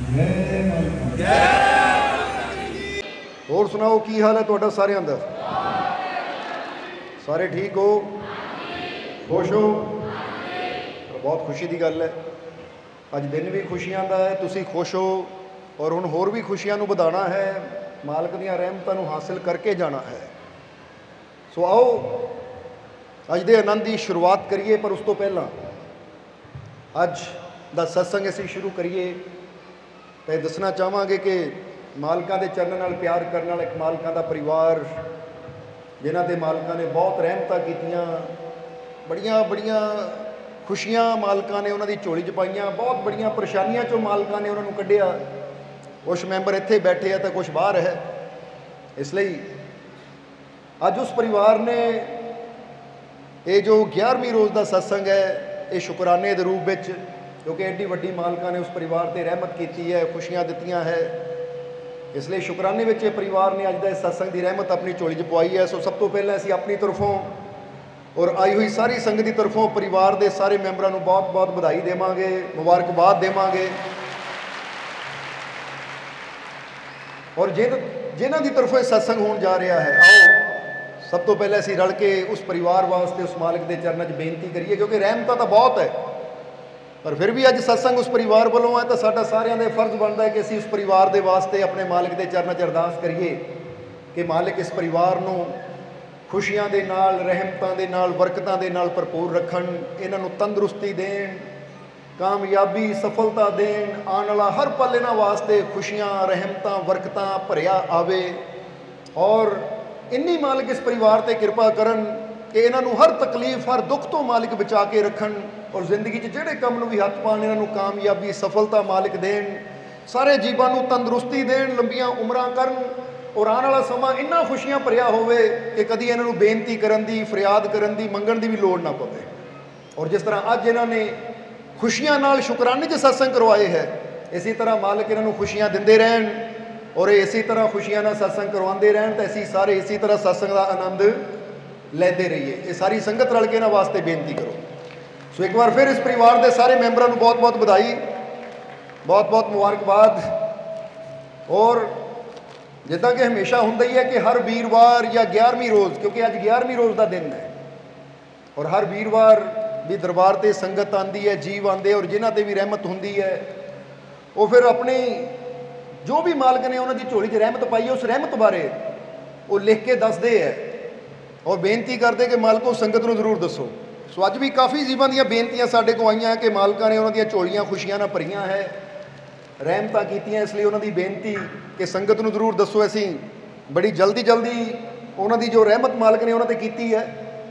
होर सुनाओ की हाल है तुहाडा सारियां दा? सारे ठीक हो, खुश हो? बहुत खुशी की गल है, अज दिन भी खुशियां दा है, तुसी खुश हो और हुण होर भी खुशियां नूं वधाना है, मालक दीयां रहमतां नूं हासिल करके जाना है। सो आओ अज दे आनंद की शुरुआत करिए, पर उस तो पहला अज दा सत्संग असीं शुरू करिए तो दसना चाहांगे कि मालकां दे चरणों नाल प्यार करने वाला एक मालकां दा परिवार, जिन्हां दे मालकां ने बहुत रहमतां कीतियां, बड़ियां बड़ियां खुशियां मालकां ने उन्हां दी झोली च पाईयां, बहुत बड़ियां परेशानियां चों मालकां ने उन्हां नूं कढिया। कुछ मैंबर इत्थे बैठे है तो कुछ बाहर है, इसलिए अज उस परिवार ने ये जो 11वीं रोज़ का सत्संग है ये शुकराने के रूप में, क्योंकि एड्डी वड्डी मालकां ने उस परिवार पर रहमत की है, खुशियां दित्तियां है, इसलिए शुकराने में ये परिवार ने अज का सत्संग की रहमत अपनी झोली च पवाई है। सो सब तो पहले असीं अपनी तरफों और आई हुई सारी संगत की तरफों परिवार के सारे मैंबरों को बहुत बहुत बधाई देवांगे, मुबारकबाद देवांगे। और जिन्हां की तरफों सत्संग होने जा रहा है, आओ सब तो पहले असीं रल के उस परिवार वास्ते उस मालिक के चरणों में बेनती करिए, क्योंकि रहमतां तो बहुत है, पर फिर भी अज सत्संग उस परिवार वालों है तो साडा सारियां दा फर्ज बनता है कि असीं उस परिवार के वास्ते अपने मालिक के चरणों च अरदास करिए कि मालिक इस परिवार नूं खुशियां दे नाल, रहमतां दे नाल, बरकतां दे नाल भरपूर रखन, इन्हां नूं तंदुरुस्ती देण, कामयाबी सफलता देण, आने वाला हर पल इन्हां वास्ते खुशियां रहमतां बरकतां भरिया आवे। और इन्नी मालिक इस परिवार ते कृपा करन कि इन्हां नूं हर तकलीफ हर दुख तो मालिक बचा के रखन, और जिंदगी च जिहड़े काम नूं भी हथ पाण इन्हां नूं कामयाबी सफलता मालिक देण, सारे जीवां नूं तंदुरुस्ती देण, लंबियां उमरां करन, और आने वाला समा इन्ना खुशियां भरिया होवे कि कदी इन्हां नूं बेनती करन दी, फरियाद करन दी, मंगण दी भी लोड़ ना पवे। और जिस तरह अज इन्हां ने खुशियां नाल शुकराने च सत्संग करवाए है, इसी तरह मालिक इन्हां नूं खुशियां दिंदे रहन और इसी तरह खुशियां नाल सत्संग करवाते रहन, तो असीं सारे इसी तरह सत्संग का आनंद लैंदे रहिए। ये सारी संगत रल के इन्हां वास्ते बेनती करो। सो एक बार फिर इस परिवार के सारे मैंबरों को बहुत बहुत बधाई, बहुत बहुत मुबारकबाद। और जिदा कि हमेशा होंदा ही है कि हर वीरवार या 11वीं रोज़, क्योंकि अज 11वीं रोज़ का दिन है, और हर वीरवार भी दरबार से संगत आती है, जीव आते, और जिन्हां ते भी रहमत होंदी है वो फिर अपनी जो भी मालिक ने उन्होंने झोली च रहमत पाई है उस रहमत बारे वो लिख के दसदे है और बेनती करते कि मालको संगत नूं जरूर दसो। सो अज भी काफ़ी जीवां दीयां बेनतियां साडे कोल आईयां कि मालकां ने उन्हां दीयां झोलियां खुशियां नाल भरियां है, रहमतां कीतियां, इसलिए उन्हां दी बेनती कि संगत नूं जरूर दसो। असीं बड़ी जल्दी जल्दी उन्हां दी जो रहमत मालिक ने उन्हां ते कीती है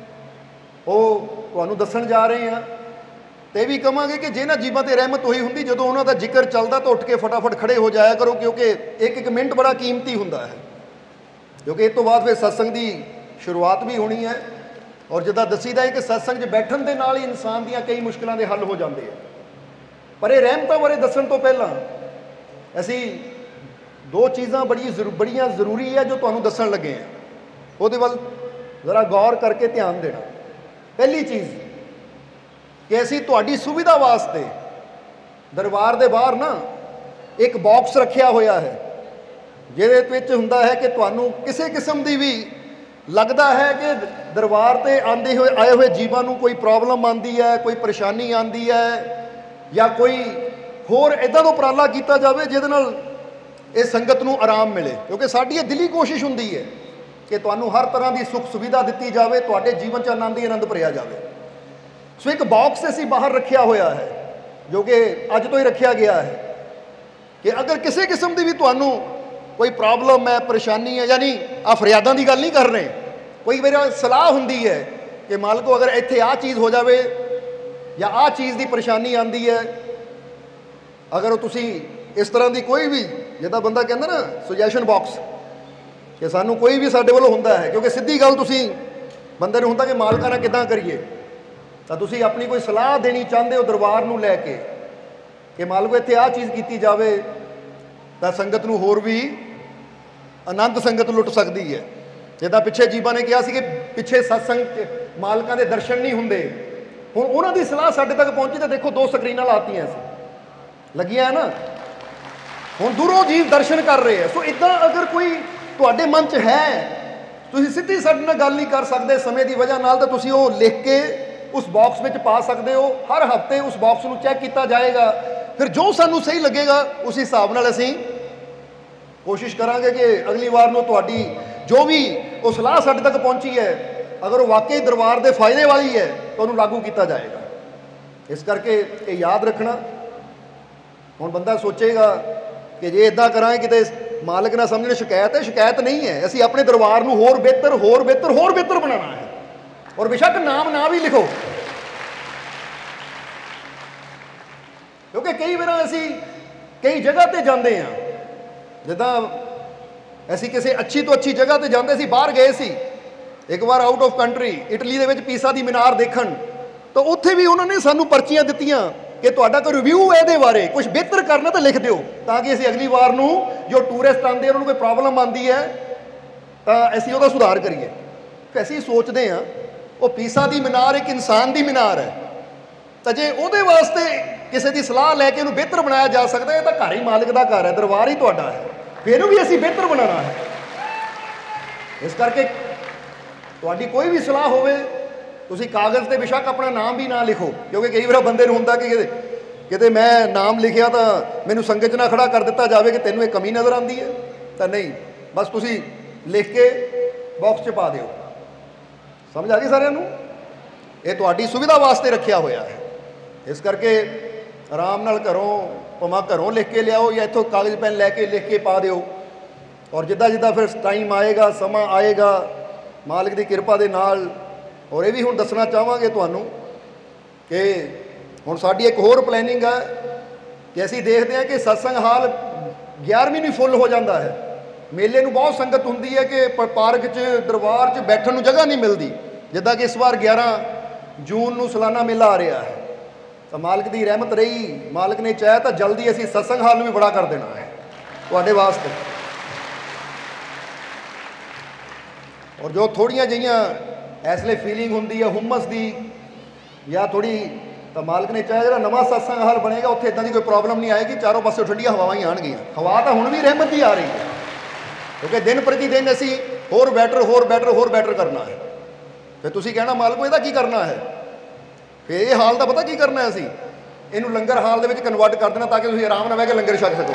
वो तुहानूं दस्सण जा रहे हैं। तो यह भी कहांगे कि जिन्हां जीवां ते रहमत होई हुंदी, जदों उन्हां दा जिक्र चलदा तो उठ के फटाफट खड़े हो जाया करो, क्योंकि एक एक मिनट बड़ा कीमती हुंदा है, क्योंकि इस तो बाद फिर सत्संग की शुरुआत भी होनी है। और जिद्दां दसीदा है कि सत्संग बैठण दे नाल ही इंसान दीयां कई मुश्किलां दे हल हो जाते हैं। पर यह रहमतां बारे दस्सण तो पहला असीं दो चीज़ां बड़ियां जरूरी है जो तुहानूं दस्सण लगे हैं, उहदे वल जरा गौर करके ध्यान देना। पहली चीज़ कि असीं तुहाडी सुविधा वास्ते दरबार दे बाहर ना एक बॉक्स रखिया होया है, जिहदे विच हुंदा है कि तुहानूं किसी किस्म की भी लगता है कि दरबार ते आंदे हुए आए हुए जीवां नूं कोई प्रॉब्लम आती है, कोई परेशानी आती है, या कोई होर इदां दा उपराला किया जाए जिहदे नाल इस संगत नूं आराम मिले, क्योंकि साडी ये दिली कोशिश हुंदी है कि तुहानूं हर तरह की सुख सुविधा दी जाए, तुहाडे जीवन च आनंद ही आनंद भरिया जाए। सो एक बॉक्स असीं बाहर रखिया होया है जो कि अज तो ही रखिया गया है कि अगर किसी किस्म की भी तुहानूं कोई प्रॉब्लम है, परेशानी है, यानी आ फरियादां की गल नहीं कर रहे, कोई मेरा सलाह हुंदी है कि मालको अगर इत्थे आ चीज़ हो जाए या आ चीज़ की परेशानी आती है, अगर तुसी इस तरह की कोई भी जिद्दां बंदा कहंदा ना सुजैशन बॉक्स कि सानूं कोई भी साडे वल्लों हुंदा है, क्योंकि सीधी गल तुसी बंदे नूं हुंदा कि मालकां नाल किदां करिए, तो तुसी अपनी कोई सलाह देनी चाहते हो दरबार नूं लैके कि मालको इत्थे आ चीज़ की जाए, तो संगत नूं होर भी आनंद संगत लुट सकती है। जिद्दां पिछे जीवां ने कहा कि पिछे सत्संग मालकां दे दर्शन नहीं हुंदे, हुण उन्हां दी सलाह साडे तक पहुंची तो देखो 2 स्क्रीनां लातियां सी लगियां है ना, ਹੁਣ ਦੂਰੋਂ ਜੀਵ ਦਰਸ਼ਨ ਕਰ ਰਹੇ ਆ। ਸੋ ਇਦਾਂ ਅਗਰ ਕੋਈ ਤੁਹਾਡੇ ਮਨ 'ਚ ਹੈ, ਤੁਸੀਂ ਸਿੱਧੀ ਸਾਡੇ ਨਾਲ ਗੱਲ ਨਹੀਂ ਕਰ ਸਕਦੇ ਸਮੇਂ ਦੀ ਵਜ੍ਹਾ ਨਾਲ, ਤਾਂ ਤੁਸੀਂ ਉਹ ਲਿਖ ਕੇ ਉਸ ਬਾਕਸ ਵਿੱਚ ਪਾ ਸਕਦੇ ਹੋ। ਹਰ ਹਫ਼ਤੇ ਉਸ ਬਾਕਸ ਨੂੰ ਚੈੱਕ ਕੀਤਾ ਜਾਏਗਾ, ਫਿਰ ਜੋ ਸਾਨੂੰ ਸਹੀ ਲੱਗੇਗਾ ਉਸ ਹਿਸਾਬ ਨਾਲ ਅਸੀਂ ਕੋਸ਼ਿਸ਼ ਕਰਾਂਗੇ ਕਿ ਅਗਲੀ ਵਾਰ ਨੂੰ ਤੁਹਾਡੀ ਜੋ ਵੀ ਉਹ ਸਲਾਹ ਸਾਡੇ ਤੱਕ ਪਹੁੰਚੀ ਹੈ, ਅਗਰ ਉਹ ਵਾਕਈ ਦਰਬਾਰ ਦੇ ਫਾਇਦੇ ਵਾਲੀ ਹੈ ਤਾਂ ਉਹਨੂੰ ਲਾਗੂ ਕੀਤਾ ਜਾਏਗਾ। ਇਸ ਕਰਕੇ ਇਹ ਯਾਦ ਰੱਖਣਾ। ਹੁਣ ਬੰਦਾ ਸੋਚੇਗਾ ਕਿ ਜੇ ਇੱਦਾਂ ਕਰਾਂਗੇ ਕਿਤੇ ਮਾਲਕ ਨਾ ਸਮਝਣ ਸ਼ਿਕਾਇਤ ਹੈ, ਸ਼ਿਕਾਇਤ ਨਹੀਂ ਹੈ। ਅਸੀਂ ਆਪਣੇ ਦਰਬਾਰ ਨੂੰ ਹੋਰ ਬਿਹਤਰ ਹੋਰ ਬਿਹਤਰ ਹੋਰ ਬਿਹਤਰ ਬਣਾਉਣਾ ਹੈ। ਔਰ ਬੇਸ਼ੱਕ ਨਾਮ ਨਾ ਵੀ ਲਿਖੋ, ਕਿਉਂਕਿ ਕਈ ਵਾਰ ਅਸੀਂ ਕਈ ਜਗ੍ਹਾ ਤੇ ਜਾਂਦੇ ਹਾਂ, ਜਿੱਦਾਂ ਅਸੀਂ ਕਿਸੇ ਅੱਛੀ ਤੋਂ ਅੱਛੀ ਜਗ੍ਹਾ ਤੇ ਜਾਂਦੇ ਸੀ। ਬਾਹਰ ਗਏ ਸੀ ਇੱਕ ਵਾਰ ਆਊਟ ਆਫ ਕੰਟਰੀ, ਇਟਲੀ ਦੇ ਵਿੱਚ ਪੀਸਾ ਦੀ ਮੀਨਾਰ ਦੇਖਣ, ਤਾਂ ਉੱਥੇ ਵੀ ਉਹਨਾਂ ਨੇ ਸਾਨੂੰ ਪਰਚੀਆਂ ਦਿੱਤੀਆਂ ਕਿ ਤੁਹਾਡਾ ਕੋਈ ਰਿਵਿਊ ਹੈ ਇਹਦੇ ਬਾਰੇ, ਕੁਝ ਬਿਹਤਰ ਕਰਨਾ ਤਾਂ ਲਿਖ ਦਿਓ, ਤਾਂ ਕਿ ਅਸੀਂ ਅਗਲੀ ਵਾਰ ਨੂੰ ਜੋ ਟੂਰਿਸਟ ਆਉਂਦੇ ਉਹਨਾਂ ਨੂੰ ਕੋਈ ਪ੍ਰੋਬਲਮ ਆਉਂਦੀ ਹੈ ਤਾਂ ਅਸੀਂ ਉਹਦਾ ਸੁਧਾਰ ਕਰੀਏ। ਫਿਰ ਅਸੀਂ ਸੋਚਦੇ ਹਾਂ ਉਹ ਪੀਸਾ ਦੀ ਮੀਨਾਰ ਇੱਕ ਇਨਸਾਨ ਦੀ ਮੀਨਾਰ ਹੈ, ਤਾਂ ਜੇ ਉਹਦੇ ਵਾਸਤੇ ਕਿਸੇ ਦੀ ਸਲਾਹ ਲੈ ਕੇ ਉਹਨੂੰ ਬਿਹਤਰ ਬਣਾਇਆ ਜਾ ਸਕਦਾ, ਇਹ ਤਾਂ ਘਰ ਹੀ ਮਾਲਕ ਦਾ ਘਰ ਹੈ, ਦਰਬਾਰ ਹੀ ਤੁਹਾਡਾ ਹੈ, ਫਿਰ ਇਹਨੂੰ ਵੀ ਅਸੀਂ ਬਿਹਤਰ ਬਣਾਉਣਾ ਹੈ। ਇਸ ਕਰਕੇ ਤੁਹਾਡੀ ਕੋਈ ਵੀ ਸਲਾਹ ਹੋਵੇ, ਤੁਸੀਂ ਕਾਗਜ਼ 'ਤੇ ਬੇਸ਼ੱਕ ਆਪਣਾ ਨਾਮ ਵੀ ਨਾ ਲਿਖੋ, ਕਿਉਂਕਿ ਕਈ ਵਾਰ ਬੰਦੇ ਨੂੰ ਹੁੰਦਾ ਕਿ ਕਿਤੇ ਮੈਂ ਨਾਮ ਲਿਖਿਆ ਤਾਂ ਮੈਨੂੰ ਸੰਗਤ 'ਚ ਨਾ ਖੜਾ ਕਰ ਦਿੱਤਾ ਜਾਵੇ ਕਿ ਤੈਨੂੰ ਇਹ ਕਮੀ ਨਜ਼ਰ ਆਉਂਦੀ ਹੈ। ਤਾਂ ਨਹੀਂ, ਬਸ ਤੁਸੀਂ ਲਿਖ ਕੇ ਬਾਕਸ 'ਚ ਪਾ ਦਿਓ। ਸਮਝ ਆ ਗਈ ਸਾਰਿਆਂ ਨੂੰ? ਇਹ ਤੁਹਾਡੀ ਸੁਵਿਧਾ ਵਾਸਤੇ ਰੱਖਿਆ ਹੋਇਆ ਹੈ। ਇਸ ਕਰਕੇ ਆਰਾਮ ਨਾਲ ਘਰੋਂ ਲਿਖ ਕੇ ਲਿਆਓ ਜਾਂ ਇੱਥੋਂ ਕਾਗਜ਼ ਪੈਨ ਲੈ ਕੇ ਲਿਖ ਕੇ ਪਾ ਦਿਓ। ਔਰ ਜਿੱਦਾਂ ਜਿੱਦਾਂ ਫਿਰ ਟਾਈਮ ਆਏਗਾ, ਸਮਾਂ ਆਏਗਾ, ਮਾਲਕ ਦੀ ਕਿਰਪਾ ਦੇ ਨਾਲ। ਔਰ ਇਹ ਵੀ ਹੁਣ ਦੱਸਣਾ ਚਾਹਾਂਗੇ ਤੁਹਾਨੂੰ ਕਿ ਹੁਣ ਸਾਡੀ ਇੱਕ ਹੋਰ ਪਲੈਨਿੰਗ ਹੈ ਕਿ ਅਸੀਂ ਦੇਖਦੇ ਹਾਂ ਕਿ ਸਤਸੰਗ ਹਾਲ 11ਵੀਂ ਨੂੰ ਫੁੱਲ ਹੋ ਜਾਂਦਾ ਹੈ। ਮੇਲੇ ਨੂੰ ਬਹੁਤ ਸੰਗਤ ਹੁੰਦੀ ਹੈ ਕਿ ਪਾਰਕ 'ਚ ਦਰਬਾਰ 'ਚ ਬੈਠਣ ਨੂੰ ਜਗ੍ਹਾ ਨਹੀਂ ਮਿਲਦੀ। ਜਿੱਦਾਂ ਕਿ ਇਸ ਵਾਰ 11 ਜੂਨ ਨੂੰ ਸਾਲਾਨਾ ਮੇਲਾ ਆ ਰਿਹਾ ਹੈ, ਤਾਂ ਮਾਲਕ ਦੀ ਰਹਿਮਤ ਰਹੀ, ਮਾਲਕ ਨੇ ਚਾਹਿਆ ਤਾਂ ਜਲਦੀ ਅਸੀਂ ਸਤਸੰਗ ਹਾਲ ਨੂੰ ਵੀ ਬੜਾ ਕਰ ਦੇਣਾ ਹੈ ਤੁਹਾਡੇ ਵਾਸਤੇ। ਔਰ ਜੋ ਥੋੜ੍ਹੀਆਂ ਜਿਹੀਆਂ ਇਸ ਲਈ ਫੀਲਿੰਗ ਹੁੰਦੀ ਹੈ ਹੁਮਸ ਦੀ ਜਾਂ ਥੋੜ੍ਹੀ, ਤਾਂ ਮਾਲਕ ਨੇ ਚਾਹਿਆ ਜਿਹੜਾ ਨਵਾਂ ਸਤਸੰਗ ਹਾਲ ਬਣੇਗਾ ਉੱਥੇ ਇੱਦਾਂ ਦੀ ਕੋਈ ਪ੍ਰੋਬਲਮ ਨਹੀਂ ਆਏਗੀ, ਚਾਰੋਂ ਪਾਸੇ ਠੰਡੀਆਂ ਹਵਾਵਾਂ ਹੀ ਆਉਣਗੀਆਂ। ਹਵਾ ਤਾਂ ਹੁਣ ਵੀ ਰਹਿਮਤ ਦੀ ਆ ਰਹੀ ਹੈ, ਕਿਉਂਕਿ ਦਿਨ ਪ੍ਰਤੀ ਦਿਨ ਅਸੀਂ ਹੋਰ ਬੈਟਰ ਕਰਨਾ ਹੈ। ਫਿਰ ਤੁਸੀਂ ਕਹਿਣਾ ਮਾਲਕੋ ਇਹਦਾ ਕੀ ਕਰਨਾ ਹੈ? ਫਿਰ ਇਹ ਹਾਲ ਦਾ ਪਤਾ ਕੀ ਕਰਨਾ ਹੈ, ਅਸੀਂ ਇਹਨੂੰ ਲੰਗਰ ਹਾਲ ਦੇ ਵਿੱਚ ਕਨਵਰਟ ਕਰ ਦੇਣਾ ਤਾਂ ਕਿ ਤੁਸੀਂ ਆਰਾਮ ਨਾਲ ਬਹਿ ਕੇ ਲੰਗਰ ਛਕ ਸਕੋ।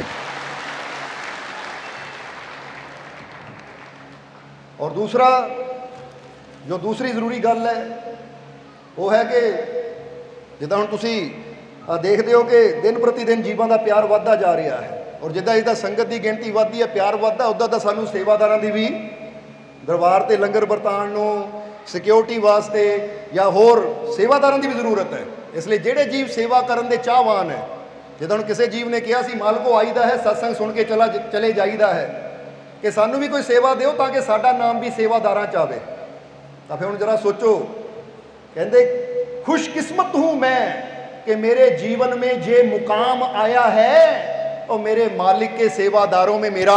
ਔਰ ਦੂਸਰੀ ਜ਼ਰੂਰੀ ਗੱਲ ਹੈ ਉਹ ਹੈ ਕਿ ਜਿੱਦਾਂ ਹੁਣ ਤੁਸੀਂ ਦੇਖਦੇ ਹੋ ਕਿ ਦਿਨ ਪ੍ਰਤੀ ਦਿਨ ਜੀਵਾਂ ਦਾ ਪਿਆਰ ਵੱਧਦਾ ਜਾ ਰਿਹਾ ਹੈ, ਔਰ ਜਿੱਦਾਂ ਸੰਗਤ ਦੀ ਗਿਣਤੀ ਵੱਧਦੀ ਹੈ, ਪਿਆਰ ਵੱਧਦਾ, ਉੱਦਾਂ ਦਾ ਸਾਨੂੰ ਸੇਵਾਦਾਰਾਂ ਦੀ ਵੀ ਦਰਬਾਰ 'ਤੇ ਲੰਗਰ ਵਰਤਾਉਣ ਨੂੰ, ਸਿਕਿਉਰਿਟੀ ਵਾਸਤੇ ਜਾਂ ਹੋਰ ਸੇਵਾਦਾਰਾਂ ਦੀ ਵੀ ਜ਼ਰੂਰਤ ਹੈ। ਇਸ ਲਈ ਜਿਹੜੇ ਜੀਵ ਸੇਵਾ ਕਰਨ ਦੇ ਚਾਹਵਾਨ ਹੈ, ਜਿੱਦਾਂ ਹੁਣ ਕਿਸੇ ਜੀਵ ਨੇ ਕਿਹਾ ਸੀ ਮਾਲਕੋ ਆਈਦਾ ਹੈ ਸਤਸੰਗ ਸੁਣ ਕੇ ਚਲੇ ਜਾਈਦਾ ਹੈ, ਕਿ ਸਾਨੂੰ ਵੀ ਕੋਈ ਸੇਵਾ ਦਿਓ ਤਾਂ ਕਿ ਸਾਡਾ ਨਾਮ ਵੀ ਸੇਵਾਦਾਰਾਂ 'ਚ ਆਵੇ। ਤਾਂ ਫਿਰ ਹੁਣ ਜਰਾ ਸੋਚੋ, ਕਹਿੰਦੇ खुशकिस्मत हूँ मैं कि मेरे जीवन में जे मुकाम आया है और मेरे मालिक के सेवादारों में मेरा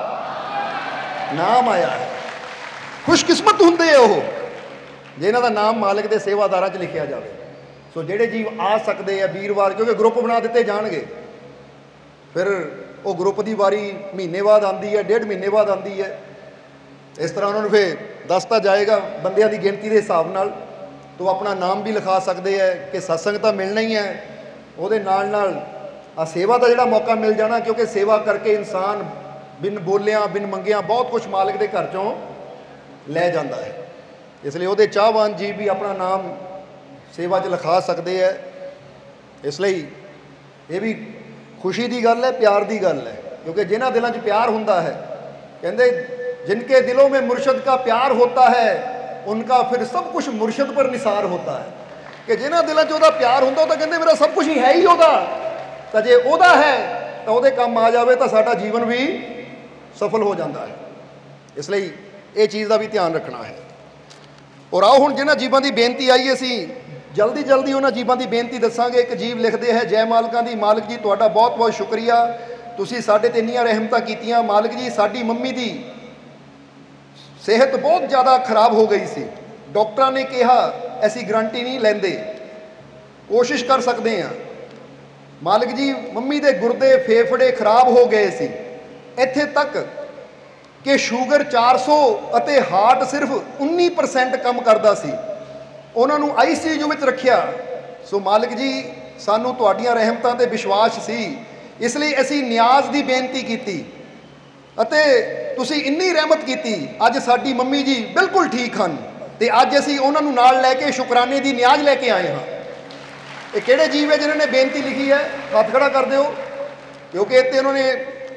नाम आया है। खुशकिस्मत ਹੁੰਦੇ ਆ ਉਹ ਜਿਨ੍ਹਾਂ ਦਾ ਨਾਮ ਮਾਲਕ ਦੇ ਸੇਵਾਦਾਰਾਂ 'ਚ ਲਿਖਿਆ ਜਾਵੇ। ਸੋ ਜਿਹੜੇ ਜੀਵ ਆ ਸਕਦੇ ਆ ਵੀਰਵਾਰ, ਕਿਉਂਕਿ ਗਰੁੱਪ ਬਣਾ ਦਿੱਤੇ ਜਾਣਗੇ, ਫਿਰ ਉਹ ਗਰੁੱਪ ਦੀ ਵਾਰੀ ਮਹੀਨੇ ਬਾਅਦ ਆਉਂਦੀ ਹੈ, 1.5 ਮਹੀਨੇ ਬਾਅਦ ਆਉਂਦੀ ਹੈ। ਇਸ ਤਰ੍ਹਾਂ ਉਹਨਾਂ ਨੂੰ ਫਿਰ ਦੱਸਤਾ ਜਾਏਗਾ ਬੰਦਿਆਂ ਦੀ ਗਿਣਤੀ ਦੇ ਹਿਸਾਬ ਨਾਲ, तो अपना नाम भी लिखा सकते हैं कि सत्संग तो मिलना ही है, ਉਹਦੇ ਨਾਲ आ सेवा का जोड़ा मौका मिल जाना, क्योंकि सेवा करके इंसान बिन बोलिया बिन मंगिया बहुत कुछ मालिक के घर चों लै जाता है। इसलिए वो चाहवान जी भी अपना नाम सेवा च लिखा सकते हैं। इसलिए ये भी खुशी की गल है, प्यार की गल है, क्योंकि जिन्होंने दिलों च प्यार होता है, कहते जिनके दिलों में मुर्शद का प्यार होता है उनका फिर सब कुछ मुर्शद पर निसार होता है। कि जिन्होंने दिलों च प्यार होंदा तो कहते मेरा सब कुछ ही है ही ओदा, तो जे ओदा है तो वो काम आ जाए तो साडा जीवन भी सफल हो जाता है। इसलिए ये चीज़ का भी ध्यान रखना है। और आओ हुण जिन्हां जीवां की बेनती आई, असीं जल्दी उन्हां जीवां की बेनती दसांगे। एक जीव लिखते हैं, जय मालकां दी, मालिक जी तुहाडा बहुत बहुत शुक्रिया, तुसीं साडे ते इन्नियां रहमतां कीतियां। मालिक जी साडी मम्मी दी सेहत बहुत ज़्यादा खराब हो गई सी, डॉक्टर ने कहा ऐसी गारंटी नहीं लेंदे, कोशिश कर सकते हैं ਮਾਲਕ ਜੀ ਮੰਮੀ ਦੇ ਗੁਰਦੇ ਫੇਫੜੇ ਖਰਾਬ ਹੋ ਗਏ ਸੀ, ਇੱਥੇ ਤੱਕ ਕਿ ਸ਼ੂਗਰ 400 ਅਤੇ ਹਾਰਟ ਸਿਰਫ 19% ਕੰਮ ਕਰਦਾ ਸੀ। ਉਹਨਾਂ ਨੂੰ ICU ਵਿੱਚ ਰੱਖਿਆ। ਸੋ ਮਾਲਕ ਜੀ ਸਾਨੂੰ ਤੁਹਾਡੀਆਂ ਰਹਿਮਤਾਂ ਤੇ ਵਿਸ਼ਵਾਸ ਸੀ, ਇਸ ਲਈ ਅਸੀਂ ਨਿਆਜ਼ ਦੀ ਬੇਨਤੀ ਕੀਤੀ ਅਤੇ ਤੁਸੀਂ ਇੰਨੀ ਰਹਿਮਤ ਕੀਤੀ, ਅੱਜ ਸਾਡੀ ਮੰਮੀ ਜੀ ਬਿਲਕੁਲ ਠੀਕ ਹਨ ਤੇ ਅੱਜ ਅਸੀਂ ਉਹਨਾਂ ਨੂੰ ਨਾਲ ਲੈ ਕੇ ਸ਼ੁਕਰਾਨੇ ਦੀ ਨਿਆਜ਼ ਲੈ ਕੇ ਆਏ ਹਾਂ। ਇਹ ਕਿਹੜੇ ਜੀਵ ਹੈ ਜਿਨ੍ਹਾਂ ਨੇ ਬੇਨਤੀ ਲਿਖੀ ਹੈ? ਹੱਥ ਖੜਾ ਕਰ ਦਿਓ, ਕਿਉਂਕਿ ਇੱਥੇ ਉਹਨਾਂ ਨੇ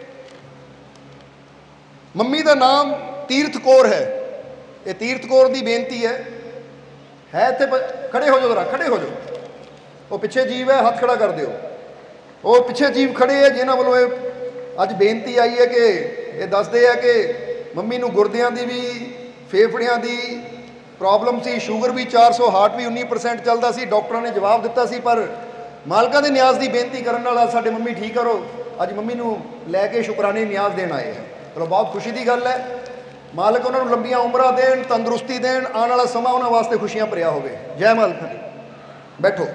ਮੰਮੀ ਦਾ ਨਾਮ ਤੀਰਥ ਕੌਰ ਹੈ। ਇਹ ਤੀਰਥ ਕੌਰ ਦੀ ਬੇਨਤੀ ਹੈ ਇੱਥੇ ਖੜੇ ਹੋ ਜਾਓ, ਜ਼ਰਾ ਖੜੇ ਹੋ ਜਾਓ। ਉਹ ਪਿੱਛੇ ਜੀਵ ਹੈ, ਹੱਥ ਖੜਾ ਕਰ ਦਿਓ। ਉਹ ਪਿੱਛੇ ਜੀਵ ਖੜੇ ਹੈ ਜਿਨ੍ਹਾਂ ਵੱਲੋਂ ਇਹ ਅੱਜ ਬੇਨਤੀ ਆਈ ਹੈ ਕਿ ਇਹ ਦੱਸਦੇ ਆ ਕਿ ਮੰਮੀ ਨੂੰ ਗੁਰਦਿਆਂ ਦੀ ਵੀ ਫੇਫੜਿਆਂ ਦੀ ਪ੍ਰੋਬਲਮ ਸੀ, ਸ਼ੂਗਰ ਵੀ 400, ਹਾਰਟ ਵੀ 19% ਚੱਲਦਾ ਸੀ। ਡਾਕਟਰਾਂ ਨੇ ਜਵਾਬ ਦਿੱਤਾ ਸੀ, ਪਰ ਮਾਲਕਾਂ ਦੇ ਨਿਆਜ਼ ਦੀ ਬੇਨਤੀ ਕਰਨ ਨਾਲ ਅੱਜ ਸਾਡੇ ਮੰਮੀ ਠੀਕ ਕਰੋ। ਅੱਜ ਮੰਮੀ ਨੂੰ ਲੈ ਕੇ ਸ਼ੁਕਰਾਨੇ ਨਿਆਜ਼ ਦੇਣ ਆਏ ਹੈ। ਚਲੋ ਬਹੁਤ ਖੁਸ਼ੀ ਦੀ ਗੱਲ ਹੈ। ਮਾਲਕ ਉਹਨਾਂ ਨੂੰ ਲੰਬੀਆਂ ਉਮਰਾਂ ਦੇਣ, ਤੰਦਰੁਸਤੀ ਦੇਣ, ਆਉਣ ਵਾਲਾ ਸਮਾਂ ਉਹਨਾਂ ਵਾਸਤੇ ਖੁਸ਼ੀਆਂ ਭਰਿਆ ਹੋਵੇ। ਜੈ ਮਾਲਕ ਦੀ। ਬੈਠੋ।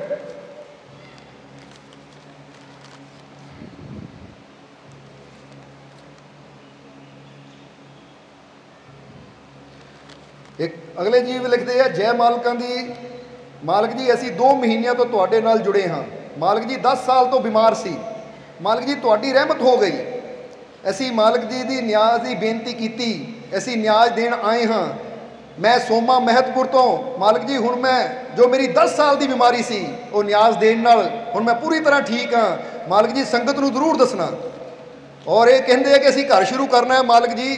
ਇੱਕ ਅਗਲੇ ਜੀਵ ਲਿਖਦੇ ਆ, ਜੈ ਮਾਲਕਾਂ ਦੀ। ਮਾਲਕ ਜੀ ਅਸੀਂ 2 ਮਹੀਨਿਆਂ ਤੋਂ ਤੁਹਾਡੇ ਨਾਲ ਜੁੜੇ ਹਾਂ। ਮਾਲਕ ਜੀ 10 ਸਾਲ ਤੋਂ ਬਿਮਾਰ ਸੀ। ਮਾਲਕ ਜੀ ਤੁਹਾਡੀ ਰਹਿਮਤ ਹੋ ਗਈ। ਅਸੀਂ ਮਾਲਕ ਜੀ ਦੀ ਨਿਆਜ਼ ਦੀ ਬੇਨਤੀ ਕੀਤੀ, ਅਸੀਂ ਨਿਆਜ਼ ਦੇਣ ਆਏ ਹਾਂ। ਮੈਂ ਸੋਮਾ ਮਹਿਤਪੁਰ ਤੋਂ। ਮਾਲਕ ਜੀ ਹੁਣ ਮੈਂ ਜੋ ਮੇਰੀ 10 ਸਾਲ ਦੀ ਬਿਮਾਰੀ ਸੀ ਉਹ ਨਿਆਜ਼ ਦੇਣ ਨਾਲ ਹੁਣ ਮੈਂ ਪੂਰੀ ਤਰ੍ਹਾਂ ਠੀਕ ਹਾਂ। ਮਾਲਕ ਜੀ ਸੰਗਤ ਨੂੰ ਜ਼ਰੂਰ ਦੱਸਣਾ। ਔਰ ਇਹ ਕਹਿੰਦੇ ਆ ਕਿ ਅਸੀਂ ਘਰ ਸ਼ੁਰੂ ਕਰਨਾ ਹੈ। ਮਾਲਕ ਜੀ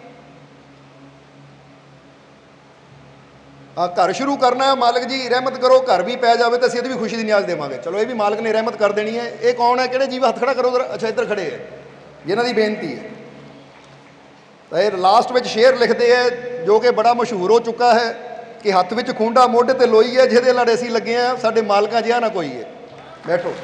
ਘਰ ਸ਼ੁਰੂ ਕਰਨਾ ਹੈ। ਮਾਲਕ ਜੀ ਰਹਿਮਤ ਕਰੋ, ਘਰ ਵੀ ਪੈ ਜਾਵੇ ਤਾਂ ਅਸੀਂ ਇਹਦੀ ਵੀ ਖੁਸ਼ੀ ਦੀ ਨਿਆਜ਼ ਦੇਵਾਂਗੇ। ਚਲੋ ਇਹ ਵੀ ਮਾਲਕ ਨੇ ਰਹਿਮਤ ਕਰ ਦੇਣੀ ਹੈ। ਇਹ ਕੌਣ ਹੈ? ਕਿਹੜੇ ਜੀਵ? ਹੱਥ ਖੜਾ ਕਰੋ ਜ਼ਰਾ। ਅੱਛਾ ਇੱਧਰ ਖੜੇ ਹੈ ਜਿਨ੍ਹਾਂ ਦੀ ਬੇਨਤੀ ਹੈ। ਤਾਂ ਇਹ ਲਾਸਟ ਵਿੱਚ ਸ਼ੇਰ ਲਿਖਦੇ ਹੈ ਜੋ ਕਿ ਬੜਾ ਮਸ਼ਹੂਰ ਹੋ ਚੁੱਕਾ ਹੈ ਕਿ ਹੱਥ ਵਿੱਚ ਖੂੰਡਾ ਮੋਢੇ ਤੇ ਲੋਈ ਹੈ, ਜਿਹਦੇ ਲੜ ਅਸੀਂ ਲੱਗੇ ਹਾਂ, ਸਾਡੇ ਮਾਲਕਾਂ ਜਿਹਾ ਨਾ ਕੋਈ ਹੈ। ਬੈਠੋ।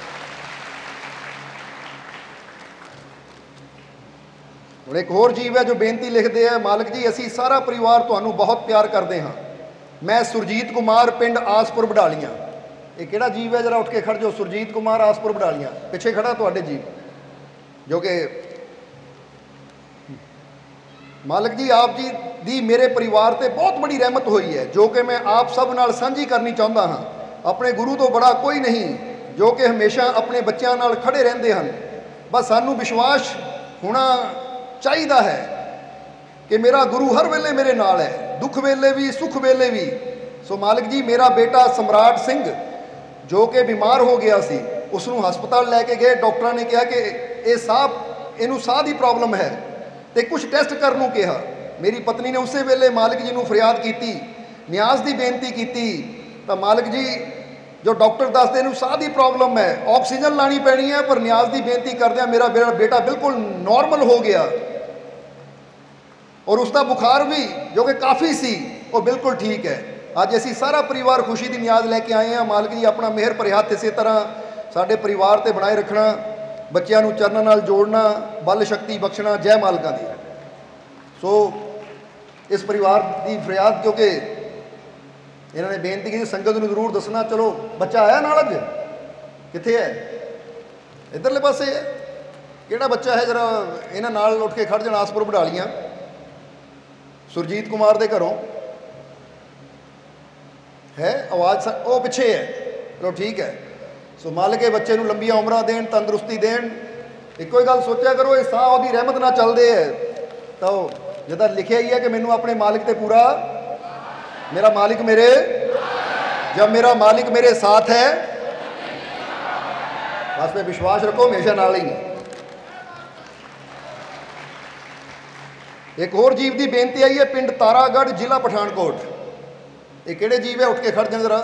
ਹੁਣ ਇੱਕ ਹੋਰ ਜੀਵ ਹੈ ਜੋ ਬੇਨਤੀ ਲਿਖਦੇ ਹੈ, ਮਾਲਕ ਜੀ ਅਸੀਂ ਸਾਰਾ ਪਰਿਵਾਰ ਤੁਹਾਨੂੰ ਬਹੁਤ ਪਿਆਰ ਕਰਦੇ ਹਾਂ। ਮੈਂ ਸੁਰਜੀਤ ਕੁਮਾਰ, ਪਿੰਡ ਆਸਪੁਰ ਬਡਾਲੀਆਂ। ਇਹ ਕਿਹੜਾ ਜੀਵ ਹੈ? ਜਰਾ ਉੱਠ ਕੇ ਖੜ ਜਾਓ। ਸੁਰਜੀਤ ਕੁਮਾਰ, ਆਸਪੁਰ ਬਡਾਲੀਆਂ। ਪਿੱਛੇ ਖੜਾ ਤੁਹਾਡੇ ਜੀਵ, ਜੋ ਕਿ ਮਾਲਕ ਜੀ ਆਪ ਜੀ ਦੀ ਮੇਰੇ ਪਰਿਵਾਰ ਤੇ ਬਹੁਤ ਬੜੀ ਰਹਿਮਤ ਹੋਈ ਹੈ, ਜੋ ਕਿ ਮੈਂ ਆਪ ਸਭ ਨਾਲ ਸਾਂਝੀ ਕਰਨੀ ਚਾਹੁੰਦਾ ਹਾਂ। ਆਪਣੇ ਗੁਰੂ ਤੋਂ ਬੜਾ ਕੋਈ ਨਹੀਂ, ਜੋ ਕਿ ਹਮੇਸ਼ਾ ਆਪਣੇ ਬੱਚਿਆਂ ਨਾਲ ਖੜੇ ਰਹਿੰਦੇ ਹਨ। ਬਸ ਸਾਨੂੰ ਵਿਸ਼ਵਾਸ ਹੋਣਾ ਚਾਹੀਦਾ ਹੈ ਕਿ ਮੇਰਾ ਗੁਰੂ ਹਰ ਵੇਲੇ ਮੇਰੇ ਨਾਲ ਹੈ, ਦੁੱਖ ਵੇਲੇ ਵੀ, ਸੁੱਖ ਵੇਲੇ ਵੀ। ਸੋ ਮਾਲਕ ਜੀ ਮੇਰਾ ਬੇਟਾ ਸਮਰਾਟ ਸਿੰਘ ਜੋ ਕਿ ਬਿਮਾਰ ਹੋ ਗਿਆ ਸੀ, ਉਸ ਨੂੰ ਹਸਪਤਾਲ ਲੈ ਕੇ ਗਏ। ਡਾਕਟਰਾਂ ਨੇ ਕਿਹਾ ਕਿ ਇਹਨੂੰ ਸਾਹ ਦੀ ਪ੍ਰੋਬਲਮ ਹੈ ਤੇ ਕੁਝ ਟੈਸਟ ਕਰਨ ਨੂੰ ਕਿਹਾ। ਮੇਰੀ ਪਤਨੀ ਨੇ ਉਸੇ ਵੇਲੇ ਮਾਲਕ ਜੀ ਨੂੰ ਫਰਿਆਦ ਕੀਤੀ, ਨਿਆਜ਼ ਦੀ ਬੇਨਤੀ ਕੀਤੀ। ਤਾਂ ਮਾਲਕ ਜੀ ਜੋ ਡਾਕਟਰ ਦੱਸਦੇ ਇਹਨੂੰ ਸਾਹ ਦੀ ਪ੍ਰੋਬਲਮ ਹੈ, ਆਕਸੀਜਨ ਲਾਣੀ ਪੈਣੀ ਹੈ, ਪਰ ਨਿਆਜ਼ ਦੀ ਬੇਨਤੀ ਕਰਦਿਆਂ ਮੇਰਾ ਬੇਟਾ ਬਿਲਕੁਲ ਨੋਰਮਲ ਹੋ ਗਿਆ ਔਰ ਉਸ ਦਾ ਬੁਖਾਰ ਵੀ ਜੋ ਕਿ ਕਾਫੀ ਸੀ ਉਹ ਬਿਲਕੁਲ ਠੀਕ ਹੈ। ਅੱਜ ਅਸੀਂ ਸਾਰਾ ਪਰਿਵਾਰ ਖੁਸ਼ੀ ਦੀ ਨਿਆਜ਼ ਲੈ ਕੇ ਆਏ ਹਾਂ। ਮਾਲਕ ਜੀ ਆਪਣਾ ਮਿਹਰ ਭਰੇ ਹੱਥ ਇਸੇ ਤਰ੍ਹਾਂ ਸਾਡੇ ਪਰਿਵਾਰ ਤੇ ਬਣਾਏ ਰੱਖਣਾ, ਬੱਚਿਆਂ ਨੂੰ ਚਰਨਾਂ ਨਾਲ ਜੋੜਨਾ, ਬਲ ਸ਼ਕਤੀ ਬਖਸ਼ਣਾ। ਜੈ ਮਾਲਕਾਂ ਦੀ। ਸੋ ਇਸ ਪਰਿਵਾਰ ਦੀ ਫਰਿਆਦ ਜੋ ਕਿ ਇਹਨਾਂ ਨੇ ਬੇਨਤੀ ਕੀਤੀ, ਸੰਗਤ ਨੂੰ ਜ਼ਰੂਰ ਦੱਸਣਾ। ਚਲੋ ਬੱਚਾ ਆਇਆ ਨਾਲ? ਅੱਜ ਕਿੱਥੇ ਹੈ? ਇੱਧਰਲੇ ਪਾਸੇ ਹੈ। ਕਿਹੜਾ ਬੱਚਾ ਹੈ? ਜਰਾ ਇਹਨਾਂ ਨਾਲ ਉੱਠ ਕੇ ਖੜ ਜਾਣ। ਆਸਪੁਰ ਬਡਾਲੀਆਂ, ਸੁਰਜੀਤ ਕੁਮਾਰ ਦੇ ਘਰੋਂ ਹੈ ਆਵਾਜ਼। ਉਹ ਪਿੱਛੇ ਹੈ। ਚਲੋ ਠੀਕ ਹੈ। ਸੋ ਮਾਲਕ ਇਹ ਬੱਚੇ ਨੂੰ ਲੰਬੀਆਂ ਉਮਰਾਂ ਦੇਣ, ਤੰਦਰੁਸਤੀ ਦੇਣ। ਇੱਕੋ ਹੀ ਗੱਲ ਸੋਚਿਆ ਕਰੋ, ਇਹ ਸਾਹ ਉਹਦੀ ਰਹਿਮਤ ਨਾਲ ਚੱਲਦੇ ਹੈ ਤਾਂ ਉਹ ਜਿੱਦਾਂ ਲਿਖਿਆ ਹੀ ਹੈ ਕਿ ਮੈਨੂੰ ਆਪਣੇ ਮਾਲਿਕ ਤੇ ਪੂਰਾ, ਮੇਰਾ ਮਾਲਿਕ ਮੇਰੇ, जब मेरा मालिक मेरे साथ है बस पे विश्वास रखो, हमेशा नाल ही। एक और जीव की बेनती आई है, पिंड तारागढ़, जिला पठानकोट। ये किहड़े जीव है? उठ के खड़ जाओ जरा।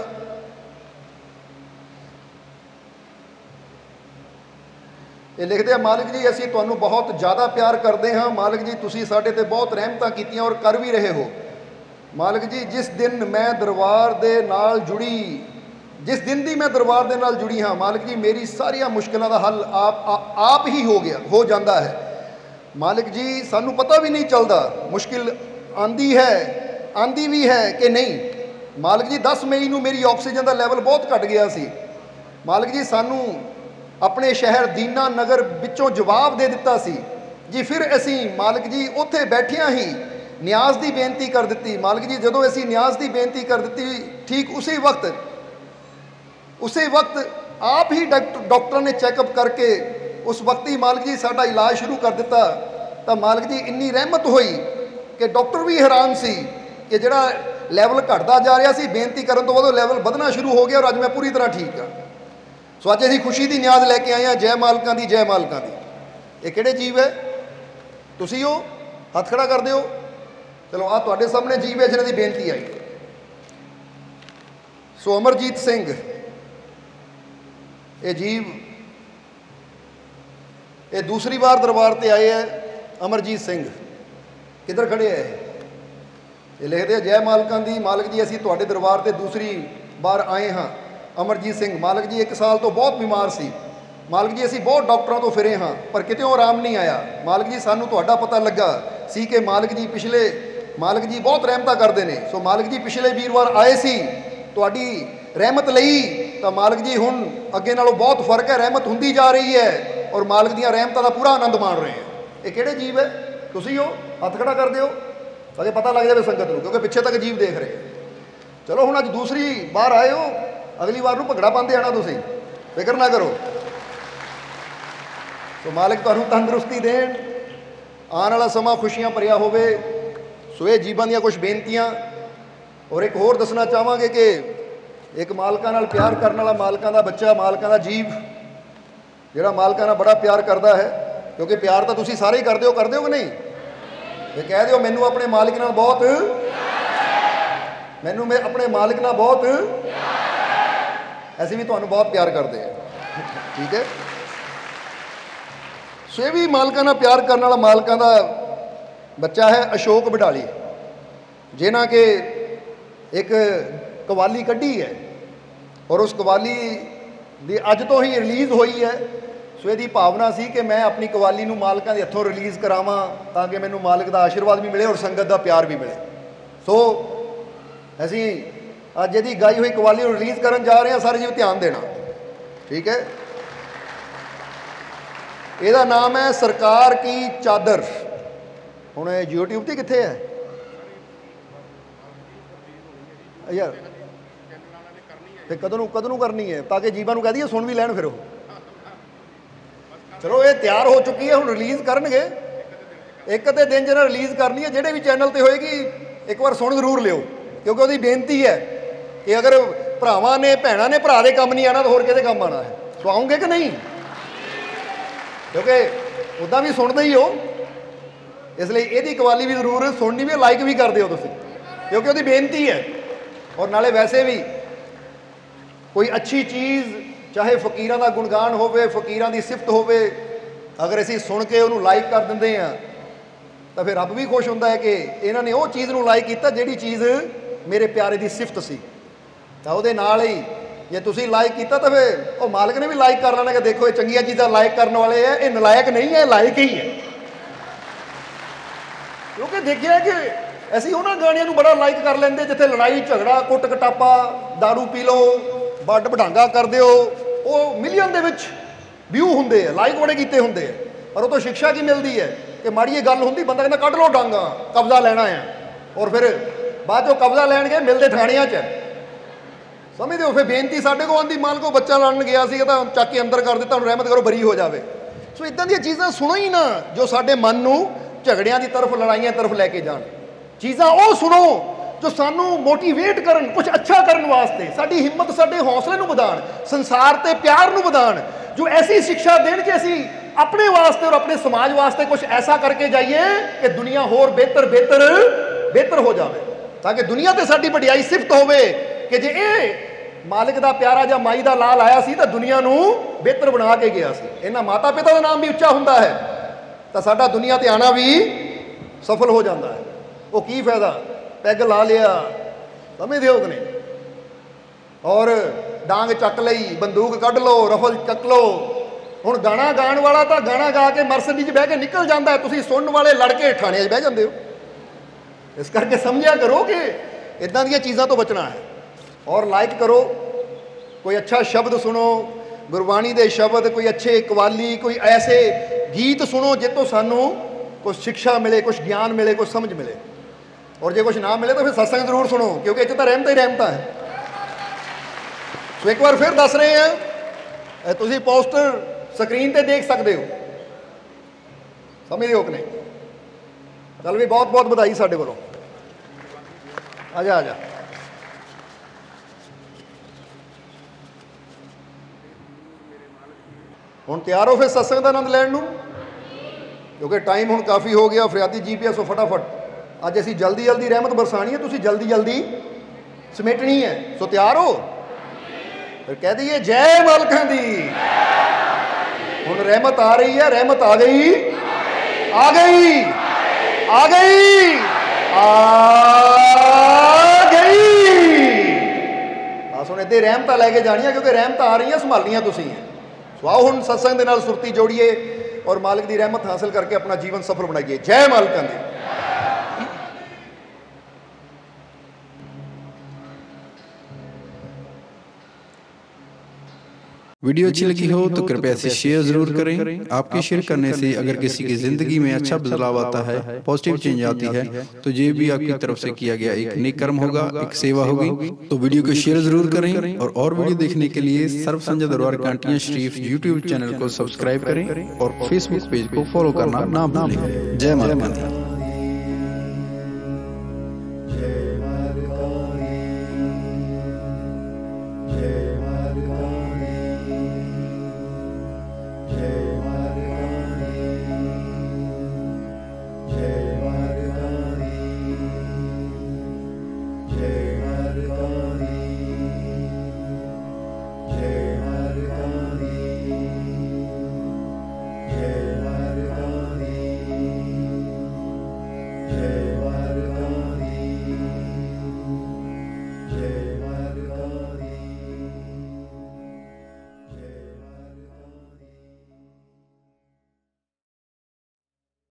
ये लिखते हैं, मालिक जी असीं तुहानूं बहुत ज़्यादा प्यार करते हाँ। मालिक जी तुसीं साडे ते बहुत रहमतां कीतियां और कर भी रहे हो। मालिक जी जिस दिन मैं दरबार दे नाल जुड़ी, जिस दिन दी मैं दरबार दे नाल जुड़ी हाँ, मालिक जी मेरी सारिया मुश्किलों का हल आप ही हो जाता है। मालिक जी सानू पता भी नहीं चलता मुश्किल आंदी भी है कि नहीं। मालिक जी 10 मई नूं मेरी ऑक्सीजन का लैवल बहुत घट गया सी। मालिक जी सानू ਆਪਣੇ ਸ਼ਹਿਰ ਦੀਨਾ ਨਗਰ ਵਿੱਚੋਂ ਜਵਾਬ ਦੇ ਦਿੱਤਾ ਸੀ ਜੀ। ਫਿਰ ਅਸੀਂ ਮਾਲਕ ਜੀ ਉੱਥੇ ਬੈਠਿਆਂ ਹੀ ਨਿਆਜ਼ ਦੀ ਬੇਨਤੀ ਕਰ ਦਿੱਤੀ। ਮਾਲਕ ਜੀ ਜਦੋਂ ਅਸੀਂ ਨਿਆਜ਼ ਦੀ ਬੇਨਤੀ ਕਰ ਦਿੱਤੀ, ਠੀਕ ਉਸੇ ਵਕਤ ਆਪ ਹੀ ਡਾਕਟਰ ਨੇ ਚੈੱਕਅਪ ਕਰਕੇ ਉਸ ਵਕਤ ਹੀ ਮਾਲਕ ਜੀ ਸਾਡਾ ਇਲਾਜ ਸ਼ੁਰੂ ਕਰ ਦਿੱਤਾ। ਤਾਂ ਮਾਲਕ ਜੀ ਇੰਨੀ ਰਹਿਮਤ ਹੋਈ ਕਿ ਡਾਕਟਰ ਵੀ ਹੈਰਾਨ ਸੀ ਕਿ ਜਿਹੜਾ ਲੈਵਲ ਘਟਦਾ ਜਾ ਰਿਹਾ ਸੀ, ਬੇਨਤੀ ਕਰਨ ਤੋਂ ਬਾਅਦ ਉਹ ਲੈਵਲ ਵਧਣਾ ਸ਼ੁਰੂ ਹੋ ਗਿਆ ਔਰ ਅੱਜ ਮੈਂ ਪੂਰੀ ਤਰ੍ਹਾਂ ਠੀਕ ਹਾਂ। ਸੋ ਅੱਜ ਅਸੀਂ ਖੁਸ਼ੀ ਦੀ ਨਿਆਜ਼ ਲੈ ਕੇ ਆਏ ਹਾਂ। ਜੈ ਮਾਲਕਾਂ ਦੀ, ਜੈ ਮਾਲਕਾਂ ਦੀ। ਇਹ ਕਿਹੜੇ ਜੀਵ ਹੈ? ਤੁਸੀਂ ਹੋ, ਹੱਥ ਖੜਾ ਕਰ ਦਿਓ। ਚਲੋ ਆਹ ਤੁਹਾਡੇ ਸਾਹਮਣੇ ਜੀਵ ਹੈ ਜਿਹਨਾਂ ਦੀ ਬੇਨਤੀ ਆਈ। ਸੋ ਅਮਰਜੀਤ ਸਿੰਘ, ਇਹ ਜੀਵ ਇਹ ਦੂਸਰੀ ਵਾਰ ਦਰਬਾਰ ਤੇ ਆਏ ਹੈ। ਅਮਰਜੀਤ ਸਿੰਘ ਕਿੱਧਰ ਖੜੇ ਹੈ? ਇਹ ਲਿਖਦੇ ਆ ਜੈ ਮਾਲਕਾਂ ਦੀ, ਮਾਲਕ ਜੀ ਅਸੀਂ ਤੁਹਾਡੇ ਦਰਬਾਰ ਤੇ ਦੂਸਰੀ ਵਾਰ ਆਏ ਹਾਂ। ਅਮਰਜੀਤ ਸਿੰਘ, ਮਾਲਕ ਜੀ 1 ਸਾਲ ਤੋਂ ਬਹੁਤ ਬਿਮਾਰ ਸੀ। ਮਾਲਕ ਜੀ ਅਸੀਂ ਬਹੁਤ ਡਾਕਟਰਾਂ ਤੋਂ ਫਿਰੇ ਹਾਂ ਪਰ ਕਿਤੇੋਂ ਆਰਾਮ ਨਹੀਂ ਆਇਆ। ਮਾਲਕ ਜੀ ਸਾਨੂੰ ਤੁਹਾਡਾ ਪਤਾ ਲੱਗਾ ਸੀ ਕਿ ਮਾਲਕ ਜੀ ਬਹੁਤ ਰਹਿਮਤਾਂ ਕਰਦੇ ਨੇ। ਸੋ ਮਾਲਕ ਜੀ ਪਿਛਲੇ ਵੀਰਵਾਰ ਆਏ ਸੀ, ਤੁਹਾਡੀ ਰਹਿਮਤ ਲਈ। ਤਾਂ ਮਾਲਕ ਜੀ ਹੁਣ ਅੱਗੇ ਨਾਲੋਂ ਬਹੁਤ ਫਰਕ ਹੈ, ਰਹਿਮਤ ਹੁੰਦੀ ਜਾ ਰਹੀ ਹੈ ਔਰ ਮਾਲਕ ਦੀਆਂ ਰਹਿਮਤਾਂ ਦਾ ਪੂਰਾ ਆਨੰਦ ਮਾਣ ਰਹੇ ਹਾਂ। ਇਹ ਕਿਹੜੇ ਜੀਵ ਹੈ? ਤੁਸੀਂ ਹੋ, ਹੱਥ ਖੜਾ ਕਰ ਦਿਓ ਤਾਂ ਕਿ ਪਤਾ ਲੱਗ ਜਾਵੇ ਸੰਗਤ ਨੂੰ, ਕਿਉਂਕਿ ਪਿੱਛੇ ਤੱਕ ਜੀਵ ਦੇਖ ਰਹੇ। ਚਲੋ ਹੁਣ ਅੱਜ ਦੂਸਰੀ ਵਾਰ ਆਏ ਹੋ, ਅਗਲੀ ਵਾਰ ਨੂੰ ਭੰਗੜਾ ਪਾਉਂਦੇ ਆਣਾ, ਤੁਸੀਂ ਫਿਕਰ ਨਾ ਕਰੋ। ਸੋ ਮਾਲਕ ਤੁਹਾਨੂੰ ਤੰਦਰੁਸਤੀ ਦੇਣ, ਆਉਣ ਵਾਲਾ ਸਮਾਂ ਖੁਸ਼ੀਆਂ ਭਰਿਆ ਹੋਵੇ। ਸੋ ਇਹ ਜੀਵਾਂ ਦੀਆਂ ਕੁਝ ਬੇਨਤੀਆਂ। ਔਰ ਇੱਕ ਹੋਰ ਦੱਸਣਾ ਚਾਹਾਂਗੇ ਕਿ ਇੱਕ ਮਾਲਕਾਂ ਨਾਲ ਪਿਆਰ ਕਰਨ ਵਾਲਾ, ਮਾਲਕਾਂ ਦਾ ਬੱਚਾ, ਮਾਲਕਾਂ ਦਾ ਜੀਵ ਜਿਹੜਾ ਮਾਲਕਾਂ ਨਾਲ ਬੜਾ ਪਿਆਰ ਕਰਦਾ ਹੈ, ਕਿਉਂਕਿ ਪਿਆਰ ਤਾਂ ਤੁਸੀਂ ਸਾਰੇ ਹੀ ਕਰਦੇ ਹੋ ਕਿ ਨਹੀਂ? ਇਹ ਕਹਿ ਦਿਓ ਮੈਨੂੰ ਆਪਣੇ ਮਾਲਿਕ ਨਾਲ ਬਹੁਤ, ਮੈਨੂੰ ਆਪਣੇ ਮਾਲਿਕ ਨਾਲ ਬਹੁਤ, ਅਸੀਂ ਵੀ ਤੁਹਾਨੂੰ ਬਹੁਤ ਪਿਆਰ ਕਰਦੇ ਹਾਂ। ਠੀਕ ਹੈ। ਸੋ ਇਹ ਵੀ ਮਾਲਕਾਂ ਨਾਲ ਪਿਆਰ ਕਰਨ ਵਾਲਾ ਮਾਲਕਾਂ ਦਾ ਬੱਚਾ ਹੈ ਅਸ਼ੋਕ ਬਡਾਲੀ, ਜਿਨ੍ਹਾਂ ਕਿ ਇੱਕ ਕਵਾਲੀ ਕੱਢੀ ਹੈ ਔਰ ਉਸ ਕਵਾਲੀ ਦੀ ਅੱਜ ਤੋਂ ਹੀ ਰਿਲੀਜ਼ ਹੋਈ ਹੈ। ਸੋ ਇਹਦੀ ਭਾਵਨਾ ਸੀ ਕਿ ਮੈਂ ਆਪਣੀ ਕਵਾਲੀ ਨੂੰ ਮਾਲਕਾਂ ਦੇ ਹੱਥੋਂ ਰਿਲੀਜ਼ ਕਰਾਵਾਂ ਤਾਂ ਕਿ ਮੈਨੂੰ ਮਾਲਕ ਦਾ ਆਸ਼ੀਰਵਾਦ ਵੀ ਮਿਲੇ ਔਰ ਸੰਗਤ ਦਾ ਪਿਆਰ ਵੀ ਮਿਲੇ। ਸੋ ਅਸੀਂ ਅੱਜ ਇਹਦੀ ਗਾਈ ਹੋਈ ਕਵਾਲੀ ਨੂੰ ਰਿਲੀਜ਼ ਕਰਨ ਜਾ ਰਹੇ ਹਾਂ। ਸਾਰੇ ਜੀ ਧਿਆਨ ਦੇਣਾ, ਠੀਕ ਹੈ। ਇਹਦਾ ਨਾਮ ਹੈ ਸਰਕਾਰ ਕੀ ਚਾਦਰ। ਹੁਣ ਇਹ YouTube ਤੇ ਕਿੱਥੇ ਹੈ ਯਾਰ? ਤੇ ਕਦੋਂ ਨੂੰ ਕਰਨੀ ਹੈ ਤਾਂ ਕਿ ਜੀਵਾਂ ਨੂੰ ਕਹਿ ਦਈਏ ਸੁਣ ਵੀ ਲੈਣ ਫਿਰ ਉਹ। ਚਲੋ ਇਹ ਤਿਆਰ ਹੋ ਚੁੱਕੀ ਹੈ, ਹੁਣ ਰਿਲੀਜ਼ ਕਰਨਗੇ। ਇੱਕ ਅੱਧੇ ਦਿਨ ਜਿਹੜਾ ਰਿਲੀਜ਼ ਕਰਨੀ ਹੈ, ਜਿਹੜੇ ਵੀ ਚੈਨਲ ਤੇ ਹੋਏਗੀ ਇੱਕ ਵਾਰ ਸੁਣ ਜ਼ਰੂਰ ਲਿਓ, ਕਿਉਂਕਿ ਉਹਦੀ ਬੇਨਤੀ ਹੈ ਕਿ ਅਗਰ ਭਰਾਵਾਂ ਨੇ ਭੈਣਾਂ ਨੇ ਭਰਾ ਦੇ ਕੰਮ ਨਹੀਂ ਆਉਣਾ ਤਾਂ ਹੋਰ ਕਿਹਦੇ ਕੰਮ ਆਉਣਾ ਹੈ? ਸੋ ਆਉਂਗੇ ਕਿ ਨਹੀਂ? ਕਿਉਂਕਿ ਉੱਦਾਂ ਵੀ ਸੁਣਦੇ ਹੀ ਹੋ, ਇਸ ਲਈ ਇਹਦੀ ਕਵਾਲੀ ਵੀ ਜ਼ਰੂਰ ਸੁਣਨੀ ਵੀ, ਲਾਈਕ ਵੀ ਕਰਦੇ ਹੋ ਤੁਸੀਂ, ਕਿਉਂਕਿ ਉਹਦੀ ਬੇਨਤੀ ਹੈ। ਔਰ ਨਾਲੇ ਵੈਸੇ ਵੀ ਕੋਈ ਅੱਛੀ ਚੀਜ਼, ਚਾਹੇ ਫਕੀਰਾਂ ਦਾ ਗੁਣਗਾਨ ਹੋਵੇ, ਫਕੀਰਾਂ ਦੀ ਸਿਫਤ ਹੋਵੇ, ਅਗਰ ਅਸੀਂ ਸੁਣ ਕੇ ਉਹਨੂੰ ਲਾਈਕ ਕਰ ਦਿੰਦੇ ਹਾਂ ਤਾਂ ਫਿਰ ਰੱਬ ਵੀ ਖੁਸ਼ ਹੁੰਦਾ ਹੈ ਕਿ ਇਹਨਾਂ ਨੇ ਉਹ ਚੀਜ਼ ਨੂੰ ਲਾਈਕ ਕੀਤਾ ਜਿਹੜੀ ਚੀਜ਼ ਮੇਰੇ ਪਿਆਰੇ ਦੀ ਸਿਫਤ ਸੀ। ਤਾਂ ਉਹਦੇ ਨਾਲ ਹੀ ਜੇ ਤੁਸੀਂ ਲਾਈਕ ਕੀਤਾ ਤਾਂ ਫਿਰ ਉਹ ਮਾਲਕ ਨੇ ਵੀ ਲਾਈਕ ਕਰ ਲੈਣਾ ਕਿ ਦੇਖੋ ਇਹ ਚੰਗੀਆਂ ਚੀਜ਼ਾਂ ਲਾਈਕ ਕਰਨ ਵਾਲੇ ਆ, ਇਹ ਨਲਾਇਕ ਨਹੀਂ ਹੈ, ਲਾਇਕ ਹੀ ਹੈ। ਕਿਉਂਕਿ ਦੇਖਿਆ ਕਿ ਅਸੀਂ ਉਹਨਾਂ ਗਾਣਿਆਂ ਨੂੰ ਬੜਾ ਲਾਈਕ ਕਰ ਲੈਂਦੇ ਜਿੱਥੇ ਲੜਾਈ ਝਗੜਾ, ਕੁੱਟ ਕਟਾਪਾ, ਦਾਰੂ ਪੀ ਲਓ, ਵੱਡ ਵਡਾਂਗਾ ਕਰ ਦਿਓ, ਉਹ ਮਿਲੀਅਨ ਦੇ ਵਿੱਚ ਵਿਊ ਹੁੰਦੇ ਆ, ਲਾਈਕ ਬੜੇ ਕੀਤੇ ਹੁੰਦੇ ਆ। ਪਰ ਉਹ ਤੋਂ ਸਿੱਖਿਆ ਕੀ ਮਿਲਦੀ ਹੈ ਕਿ ਮਾੜੀ ਇਹ ਗੱਲ ਹੁੰਦੀ, ਬੰਦਾ ਕਹਿੰਦਾ ਕੱਢ ਲਓ ਡਾਂਗਾ, ਕਬਜ਼ਾ ਲੈਣਾ ਆ। ਔਰ ਫਿਰ ਬਾਅਦ ਚੋਂ ਕਬਜ਼ਾ ਲੈਣਗੇ, ਮਿਲਦੇ ਥਾਣਿਆਂ 'ਚ। ਸਮਝਦੇ ਹੋ? ਫਿਰ ਬੇਨਤੀ ਸਾਡੇ ਕੋਲ ਆਉਂਦੀ, ਮਾਲਕੋ ਬੱਚਾ ਲੜਨ ਗਿਆ ਸੀ ਤਾਂ ਚੱਕ ਕੇ ਅੰਦਰ ਕਰ ਦਿੱਤਾ, ਹੁਣ ਰਹਿਮਤ ਕਰੋ ਬਰੀ ਹੋ ਜਾਵੇ। ਸੋ ਇੱਦਾਂ ਦੀਆਂ ਚੀਜ਼ਾਂ ਸੁਣੋ ਹੀ ਨਾ ਜੋ ਸਾਡੇ ਮਨ ਨੂੰ ਝਗੜਿਆਂ ਦੀ ਤਰਫ, ਲੜਾਈਆਂ ਤਰਫ ਲੈ ਕੇ ਜਾਣ। ਚੀਜ਼ਾਂ ਉਹ ਸੁਣੋ ਜੋ ਸਾਨੂੰ ਮੋਟੀਵੇਟ ਕਰਨ, ਕੁਝ ਅੱਛਾ ਕਰਨ ਵਾਸਤੇ, ਸਾਡੀ ਹਿੰਮਤ, ਸਾਡੇ ਹੌਸਲੇ ਨੂੰ ਵਧਾਉਣ, ਸੰਸਾਰ ਤੇ ਪਿਆਰ ਨੂੰ ਵਧਾਉਣ, ਜੋ ਐਸੀ ਸਿੱਖਿਆ ਦੇਣ ਕਿ ਅਸੀਂ ਆਪਣੇ ਵਾਸਤੇ ਔਰ ਆਪਣੇ ਸਮਾਜ ਵਾਸਤੇ ਕੁਝ ਐਸਾ ਕਰਕੇ ਜਾਈਏ ਕਿ ਦੁਨੀਆ ਹੋਰ ਬਿਹਤਰ ਹੋ ਜਾਵੇ, ਤਾਂ ਕਿ ਦੁਨੀਆ ਤੇ ਸਾਡੀ ਵਡਿਆਈ ਸਿਫਤ ਹੋਵੇ ਕਿ ਜੇ ਇਹ ਮਾਲਿਕ ਦਾ ਪਿਆਰਾ ਜਾਂ ਮਾਈ ਦਾ ਲਾਲ ਆਇਆ ਸੀ ਤਾਂ ਦੁਨੀਆ ਨੂੰ ਬਿਹਤਰ ਬਣਾ ਕੇ ਗਿਆ ਸੀ। ਇਹਨਾਂ ਮਾਤਾ ਪਿਤਾ ਦਾ ਨਾਮ ਵੀ ਉੱਚਾ ਹੁੰਦਾ ਹੈ ਤਾਂ ਸਾਡਾ ਦੁਨੀਆ ਤੇ ਆਣਾ ਵੀ ਸਫਲ ਹੋ ਜਾਂਦਾ ਹੈ। ਉਹ ਕੀ ਫਾਇਦਾ, ਪੈਗ ਲਾ ਲਿਆ, ਸਮਝਦੇ ਹੋ ਕਿ ਨਹੀਂ? ਔਰ ਡਾਂਗ ਚੱਕ ਲਈ, ਬੰਦੂਕ ਕੱਢ ਲਓ, ਰਫਲ ਚੱਕ ਲਓ। ਹੁਣ ਗਾਣਾ ਗਾਉਣ ਵਾਲਾ ਤਾਂ ਗਾਣਾ ਗਾ ਕੇ ਮਰਸਡੀ 'ਚ ਬਹਿ ਕੇ ਨਿਕਲ ਜਾਂਦਾ ਹੈ, ਤੁਸੀਂ ਸੁਣਨ ਵਾਲੇ ਲੜ ਕੇ ਥਾਣਿਆਂ 'ਚ ਬਹਿ ਜਾਂਦੇ ਹੋ। ਇਸ ਕਰਕੇ ਸਮਝਿਆ ਕਰੋ ਕਿ ਇੱਦਾਂ ਦੀਆਂ ਚੀਜ਼ਾਂ ਤੋਂ ਬਚਣਾ ਹੈ। ਔਰ ਲਾਈਕ ਕਰੋ, ਕੋਈ ਅੱਛਾ ਸ਼ਬਦ ਸੁਣੋ, गुरबाणी के शब्द, कोई अच्छे कवाली, कोई ऐसे गीत सुनो जितों सानू कुछ शिक्षा मिले, कुछ ज्ञान मिले, कुछ समझ मिले। और जो कुछ ना मिले तो फिर सत्संग जरूर सुनो, क्योंकि इस तो रहमत ही रहमत है। सो एक बार फिर दस रहे हैं, तुम पोस्टर स्क्रीन पर देख सकते हो, समझते हो कि नहीं? चल भी बहुत बहुत बधाई साढ़े को। आजा आजा। हुण तैयार हो फिर सत्संग का आनंद लैण नूं, क्योंकि टाइम हुण काफ़ी हो गया। फरियादी GPS हो फटाफट, अज असीं जल्दी जल्दी रहमत बरसानी है, तुसीं जल्दी जल्दी समेटनी है। सो तैयार हो? फिर कह दीए जय मालकां दी। हुण रहमत आ रही है, रहमत आ गई, आ गई, आ गई, आ गई। बस हुण इदां रहमत लैके जानिया, क्योंकि रहमत आ रही है, संभालनियां तुसीं है। सो आओ हुण सत्संग दे नाल सुरती जोड़िए और मालिक की रहमत हासिल करके अपना जीवन सफल बनाइए। जय मालकां दी। वीडियो अच्छी लगी हो तो कृपया इसे शेयर जरूर करें। आपके शेयर करने से अगर किसी की जिंदगी में अच्छा बदलाव आता है, पॉजिटिव चेंज आती है, तो ये भी आपकी तरफ से किया गया एक नेक कर्म होगा, एक सेवा होगी। तो वीडियो को शेयर जरूर करें और वीडियो देखने के लिए सर्व संजय दरबार कांटियां शरीफ यूट्यूब चैनल को सब्सक्राइब करें और फेसबुक पेज को फॉलो करना ना भूलें। जय माता दी।